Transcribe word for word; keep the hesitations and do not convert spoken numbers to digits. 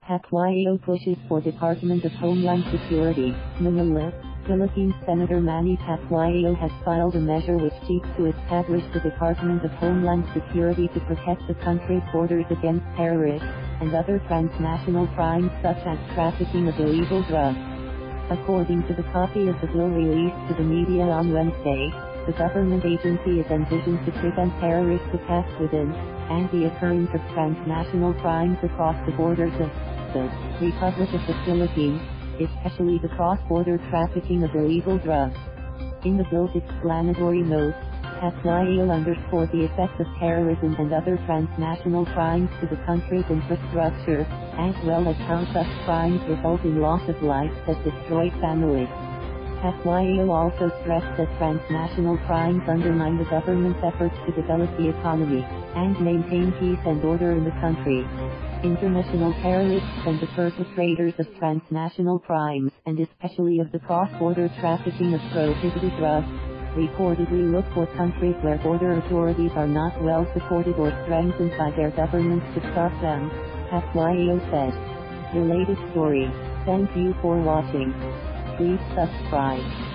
Pacquiao pushes for Department of Homeland Security, Manila. Philippines Senator Manny Pacquiao has filed a measure which seeks to establish the Department of Homeland Security to protect the country's borders against terrorists and other transnational crimes such as trafficking of illegal drugs. According to the copy of the bill released to the media on Wednesday, the government agency is envisioned to prevent terrorist attacks within and the occurrence of transnational crimes across the borders of the Republic of the Philippines, especially the cross-border trafficking of illegal drugs. In the bill's explanatory note, Pacquiao underscored the effects of terrorism and other transnational crimes to the country's infrastructure, as well as how such crimes result in loss of life that destroy families. Pacquiao also stressed that transnational crimes undermine the government's efforts to develop the economy and maintain peace and order in the country. International terrorists and the perpetrators of transnational crimes, and especially of the cross-border trafficking of prohibited drugs, reportedly look for countries where border authorities are not well supported or strengthened by their governments to stop them, Pacquiao said. Related story. Thank you for watching. Please subscribe.